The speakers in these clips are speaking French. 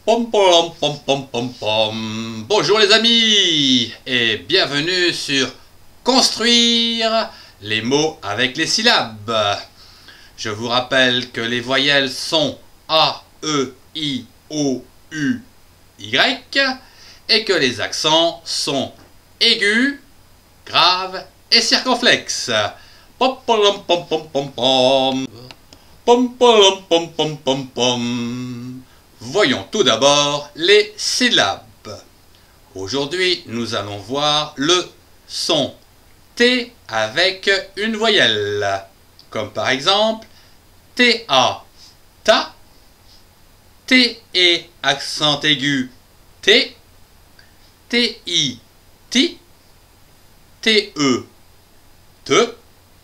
Pom pom pom pom pom pom. Bonjour les amis et bienvenue sur Construire les mots avec les syllabes. Je vous rappelle que les voyelles sont A, E, I, O, U, Y et que les accents sont aigus, graves et circonflexes. Pom pom pom pom pom pom. Pom pom pom pom pom pom. Voyons tout d'abord les syllabes. Aujourd'hui, nous allons voir le son T avec une voyelle, comme par exemple TA, ta, TE accent aigu, T, TI, ti, TE, te,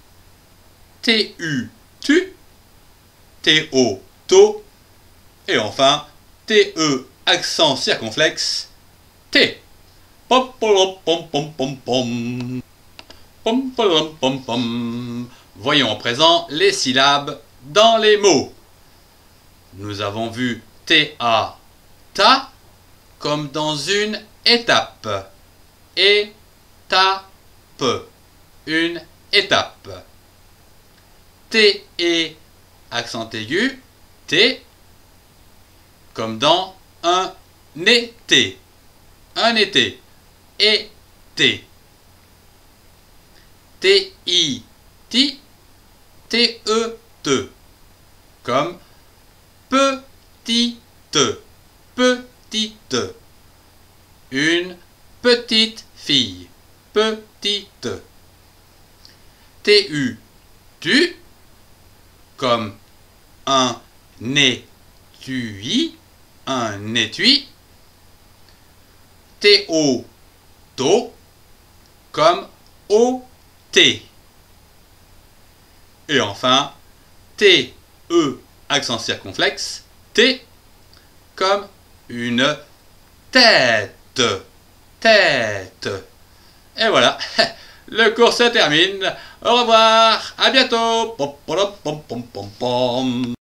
TU, tu, TO, to, et enfin, TE accent circonflexe, T. Pom pom pom pom pom pom. Pom pom pom pom. Voyons à présent les syllabes dans les mots. Nous avons vu TA, ta, comme dans une étape. Étape, une étape. TE accent aigu, T, comme dans un été. Un été. Été. TI, ti, TE, te. Comme petite. Petite. Une petite fille. Petite. TU, tu. Comme un étui. Un étui. TO, to, comme OT. Et enfin, TE, accent circonflexe, T, comme une tête. Tête. Et voilà, le cours se termine. Au revoir, à bientôt. Pom, pom, pom, pom, pom, pom.